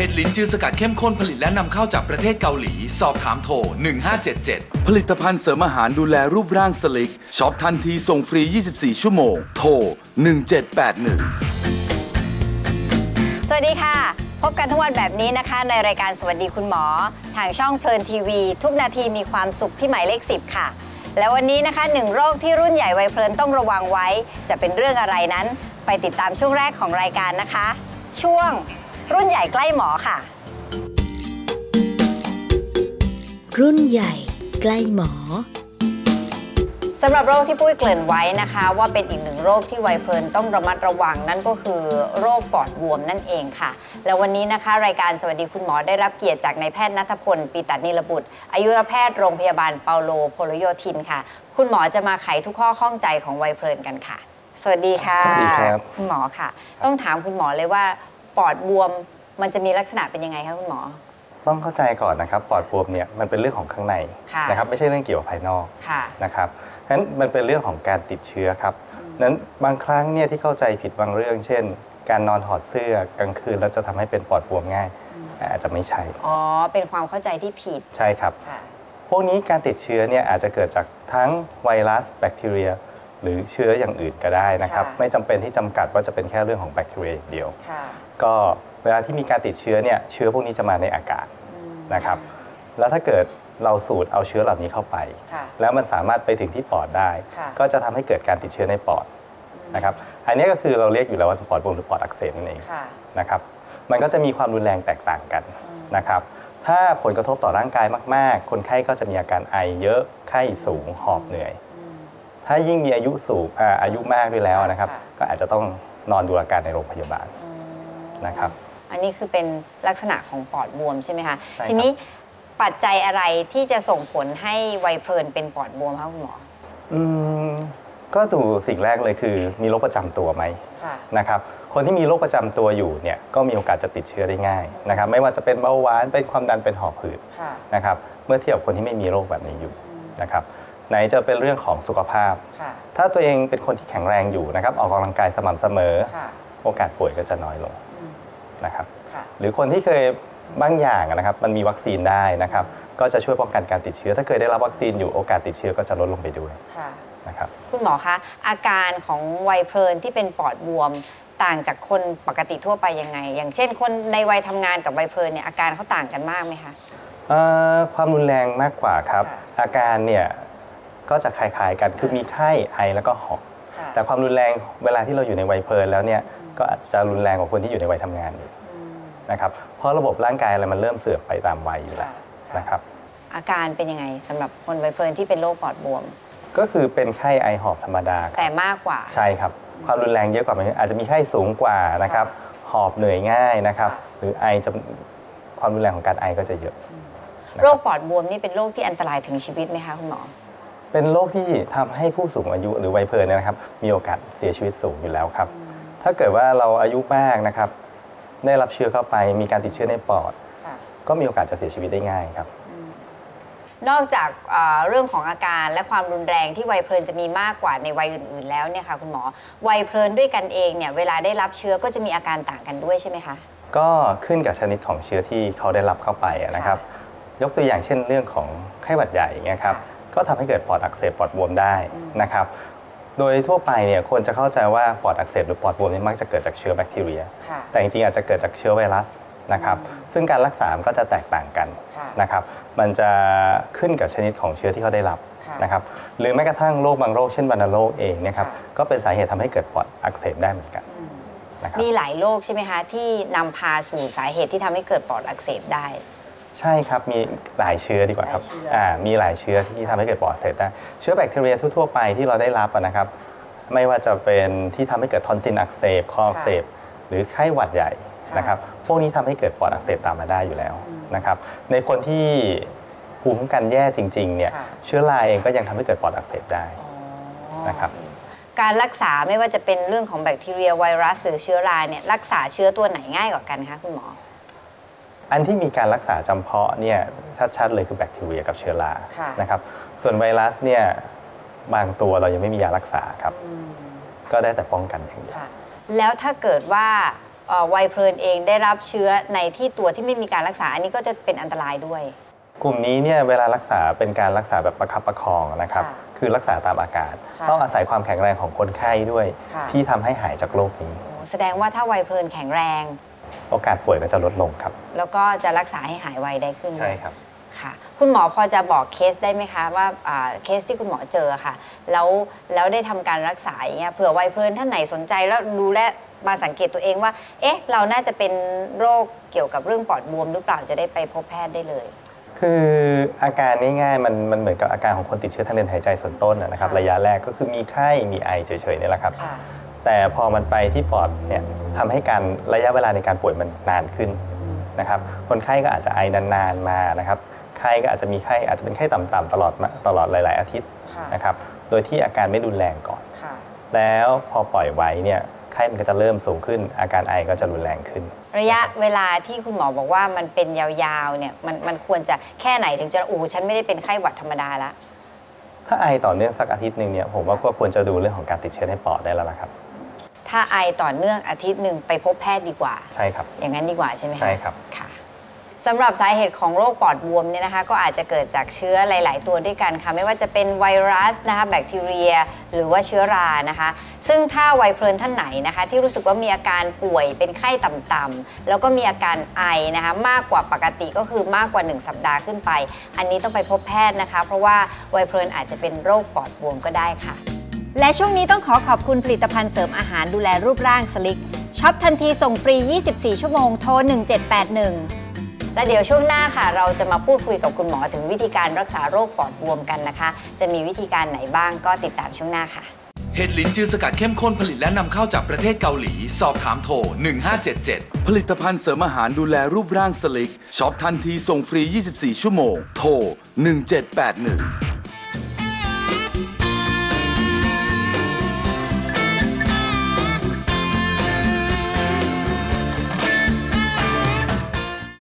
ดลิ้นจือสกัดเข้มข้นผลิตและนำเข้าจากประเทศเกาหลีสอบถามโทร1577ผลิตภัณฑ์เสริมอาหารดูแลรูปร่างสลิกช็อปทันทีส่งฟรี24ชั่วโมงโทร1781 สวัสดีค่ะพบกันทุกวันแบบนี้นะคะในรายการสวัสดีคุณหมอทางช่องเพลินทีวีทุกนาทีมีความสุขที่หมายเลข10ค่ะแล้ววันนี้นะคะ1โรคที่รุ่นใหญ่วัยเพลินต้องระวังไว้จะเป็นเรื่องอะไรนั้นไปติดตามช่วงแรกของรายการนะคะช่วงรุ่นใหญ่ใกล้หมอค่ะรุ่นใหญ่ใกล้หมอสำหรับโรคที่ปุ้ยเกริ่นไว้นะคะว่าเป็นอีกหนึ่งโรคที่วัยเพลินต้องระมัดระวังนั่นก็คือโรคปอดบวมนั่นเองค่ะแล้ววันนี้นะคะรายการสวัสดีคุณหมอได้รับเกียรติจากนายแพทย์ณัฐพล ปีตนิรบุตรอายุรแพทย์โรงพยาบาลเปาโลโพลโยธินค่ะคุณหมอจะมาไขทุกข้อข้องใจของวัยเพลินกันค่ะสวัสดีค่ะสวัสดีครับคุณหมอค่ะต้องถามคุณหมอเลยว่าปอดบวมมันจะมีลักษณะเป็นยังไงคะคุณหมอต้องเข้าใจก่อนนะครับปอดบวมเนี่ยมันเป็นเรื่องของข้างในนะครับไม่ใช่เรื่องเกี่ยวกับภายนอกนะครับฉะนั้นมันเป็นเรื่องของการติดเชื้อครับนั้นบางครั้งเนี่ยที่เข้าใจผิดบางเรื่องเช่นการนอนถอดเสื้อกลางคืนแล้วจะทำให้เป็นปอดบวมง่ายอาจจะไม่ใช่อ๋อเป็นความเข้าใจที่ผิดใช่ครับพวกนี้การติดเชื้อเนี่ยอาจจะเกิดจากทั้งไวรัสแบคทีเรียหรือเชื้ออย่างอื่นก็ได้นะครับไม่จำเป็นที่จำกัดว่าจะเป็นแค่เรื่องของแบคทีเรียอย่างเดียวก็เวลาที่มีการติดเชื้อเนี่ยเชื้อพวกนี้จะมาในอากาศนะครับแล้วถ้าเกิดเราสูดเอาเชื้อเหล่านี้เข้าไปแล้วมันสามารถไปถึงที่ปอดได้ก็จะทำให้เกิดการติดเชื้อในปอดนะครับอันนี้ก็คือเราเรียกอยู่แล้วว่าปอดบวมหรือปอดอักเสบนั่นเองนะครับมันก็จะมีความรุนแรงแตกต่างกันนะครับถ้าผลกระทบต่อร่างกายมากๆคนไข้ก็จะมีอาการไอเยอะไข้สูงหอบเหนื่อยถ้ายิ่งมีอายุสูงอายุมากด้วยแล้วนะครับก็อาจจะต้องนอนดูอาการในโรงพยาบาลนะครับอันนี้คือเป็นลักษณะของปอดบวมใช่ไหมคะทีนี้ปัจจัยอะไรที่จะส่งผลให้วัยเพลินเป็นปอดบวมคะคุณหมอก็ดูสิ่งแรกเลยคือมีโรคประจำตัวไหมนะครับคนที่มีโรคประจำตัวอยู่เนี่ยก็มีโอกาสจะติดเชื้อได้ง่ายนะครับไม่ว่าจะเป็นเบาหวานเป็นความดันเป็นหอบหืดนะครับเมื่อเทียบกับคนที่ไม่มีโรคแบบนี้อยู่นะครับไหนจะเป็นเรื่องของสุขภาพถ้าตัวเองเป็นคนที่แข็งแรงอยู่นะครับออกกำลังกายสม่ำเสมอโอกาสป่วยก็จะน้อยลงนะครับหรือคนที่เคยบางอย่างนะครับมันมีวัคซีนได้นะครับก็จะช่วยป้องกันการติดเชื้อถ้าเคยได้รับวัคซีนอยู่โอกาสติดเชื้อก็จะลดลงไปด้วยนะครับคุณหมอคะอาการของวัยเพลินที่เป็นปอดบวมต่างจากคนปกติทั่วไปยังไงอย่างเช่นคนในวัยทำงานกับวัยเพลินเนี่ยอาการเขาต่างกันมากไหมคะความรุนแรงมากกว่าครับอาการเนี่ยก็จะคล้ายๆกันคือมีไข้ไอแล้วก็หอบแต่ความรุนแรงเวลาที่เราอยู่ในวัยเพลินแล้วเนี่ยก็อาจจะรุนแรงกว่าคนที่อยู่ในวัยทำงานนะครับเพราะระบบร่างกายอะไรมันเริ่มเสื่อมไปตามวัยอยู่แล้วนะครับอาการเป็นยังไงสำหรับคนวัยเพลินที่เป็นโรคปอดบวมก็คือเป็นไข้ไอหอบธรรมดาแต่มากกว่าใช่ครับความรุนแรงเยอะกว่าอาจจะมีไข้สูงกว่านะครับหอบเหนื่อยง่ายนะครับหรือไอจะความรุนแรงของการไอก็จะเยอะโรคปอดบวมนี่เป็นโรคที่อันตรายถึงชีวิตไหมคะคุณหมอเป็นโรคที่ทำให้ผู้สูงอายุหรือวัยเพลินนะครับมีโอกาสเสียชีวิตสูงอยู่แล้วครับถ้าเกิดว่าเราอายุมากนะครับได้รับเชื้อเข้าไปมีการติดเชื้อในปอดก็มีโอกาสจะเสียชีวิตได้ง่ายครับนอกจากเรื่องของอาการและความรุนแรงที่วัยเพลินจะมีมากกว่าในวัยอื่นๆแล้วเนี่ยค่ะคุณหมอวัยเพลินด้วยกันเองเนี่ยเวลาได้รับเชื้อก็จะมีอาการต่างกันด้วยใช่ไหมคะก็ขึ้นกับชนิดของเชื้อที่เขาได้รับเข้าไปนะครับยกตัวอย่างเช่นเรื่องของไข้หวัดใหญ่เงี้ยครับก็ทำให้เกิดปอดอักเสบปอดบวมได้นะครับโดยทั่วไปเนี่ยคนจะเข้าใจว่าปอดอักเสบหรือปอดบวมนี่มักจะเกิดจากเชื้อแบคทีเรียแต่จริงๆอาจจะเกิดจากเชื้อไวรัสนะครับซึ่งการรักษาก็จะแตกต่างกันนะครับมันจะขึ้นกับชนิดของเชื้อที่เขาได้รับนะครับหรือแม้กระทั่งโรคบางโรคเช่นวัณโรคเองนะครับก็เป็นสาเหตุทำให้เกิดปอดอักเสบได้เหมือนกันมีหลายโรคใช่ไหมคะที่นำพาสู่สาเหตุที่ทำให้เกิดปอดอักเสบได้ใช่ครับมีหลายเชื้อดีกว่าครับมีหลายเชื้อที่ทำให้เกิดปอดอักเสบได้เชื้อแบคทีเรียทั่วๆไปที่เราได้รับนะครับไม่ว่าจะเป็นที่ทำให้เกิดทอนซิลอักเสบคออักเสบหรือไข้หวัดใหญ่นะครับพวกนี้ทำให้เกิดปอดอักเสบตามมาได้อยู่แล้วนะครับในคนที่ภูมิคุ้มกันแย่จริงๆเนี่ยเชื้อราเองก็ยังทำให้เกิดปอดอักเสบได้นะครับการรักษาไม่ว่าจะเป็นเรื่องของแบคทีเรียไวรัสหรือเชื้อราเนี่ยรักษาเชื้อตัวไหนง่ายกว่ากันคะคุณหมออันที่มีการรักษาจำเพาะเนี่ยชัดๆเลยคือแบคทีเรียกับเชื้อรานะครับส่วนไวรัสเนี่ยบางตัวเรายังไม่มียารักษาครับก็ได้แต่ป้องกันอย่างเดียวแล้วถ้าเกิดว่าวัยเพลินเองได้รับเชื้อในที่ตัวที่ไม่มีการรักษาอันนี้ก็จะเป็นอันตรายด้วยกลุ่มนี้เนี่ยเวลารักษาเป็นการรักษาแบบประคับประคองนะครับคือรักษาตามอาการต้องอาศัยความแข็งแรงของคนไข้ด้วยที่ทำให้หายจากโรคนี้แสดงว่าถ้าวัยเพลินแข็งแรงโอกาสป่วยก็จะลดลงครับแล้วก็จะรักษาให้หายไวได้ขึ้นใช่ครับค่ะคุณหมอพอจะบอกเคสได้ไหมคะว่าเคสที่คุณหมอเจอค่ะแล้วได้ทำการรักษาอย่างเงี้ยเผื่อวัยเพลินท่านไหนสนใจแล้วดูแลมาสังเกตตัวเองว่าเอ๊ะเราน่าจะเป็นโรคเกี่ยวกับเรื่องปอดบวมหรือเปล่าจะได้ไปพบแพทย์ได้เลยคืออาการง่ายๆมันเหมือนกับอาการของคนติดเชื้อทางเดินหายใจส่วนต้นนะครับระยะแรกก็คือมีไข้มีไอเฉยๆนี่แหละครับแต่พอมันไปที่ปอดเนี่ยทำให้การระยะเวลาในการป่วยมันนานขึ้นนะครับคนไข้ก็อาจจะไอนานๆมานะครับไข้ก็อาจจะมีไข้อาจจะเป็นไข้ต่ำๆตลอดหลายๆอาทิตย์นะครับโดยที่อาการไม่รุนแรงก่อนแล้วพอปล่อยไว้เนี่ยไข้มันก็จะเริ่มสูงขึ้นอาการไอก็จะรุนแรงขึ้นระยะเวลาที่คุณหมอบอกว่ามันเป็นยาวๆเนี่ยมันควรจะแค่ไหนถึงจะฉันไม่ได้เป็นไข้หวัดธรรมดาละถ้าไอต่อเนื่องสักอาทิตย์นึงเนี่ยผมว่าก็ควรจะดูเรื่องของการติดเชื้อในปอดได้แล้วล่ะครับถ้าไอต่อเนื่องอาทิตย์นึงไปพบแพทย์ดีกว่าใช่ครับอย่างนั้นดีกว่าใช่ไหมใช่ครับค่ะสำหรับสาเหตุของโรคปอดบวมเนี่ยนะคะก็อาจจะเกิดจากเชื้อหลายๆตัวด้วยกันค่ะไม่ว่าจะเป็นไวรัสนะคะแบคทีเรียหรือว่าเชื้อรานะคะซึ่งถ้าวัยเพลินท่านไหนนะคะที่รู้สึกว่ามีอาการป่วยเป็นไข้ต่ำๆแล้วก็มีอาการไอนะคะมากกว่าปกติก็คือมากกว่า1สัปดาห์ขึ้นไปอันนี้ต้องไปพบแพทย์นะคะเพราะว่าวัยเพลินอาจจะเป็นโรคปอดบวมก็ได้ค่ะและช่วงนี้ต้องขอบคุณผลิตภัณฑ์เสริมอาหารดูแลรูปร่างสลิกช็อปทันทีส่งฟรี24ชั่วโมงโทร1781และเดี๋ยวช่วงหน้าค่ะเราจะมาพูดคุยกับคุณหมอถึงวิธีการรักษาโรคปอดบวมกันนะคะจะมีวิธีการไหนบ้างก็ติดตามช่วงหน้าค่ะเห็ดลิ้นจือสกัดเข้มข้นผลิตและนำเข้าจากประเทศเกาหลีสอบถามโทร1577ผลิตภัณฑ์เสริมอาหารดูแลรูปร่างสลิกช็อปทันทีส่งฟรี24ชั่วโมงโทร1781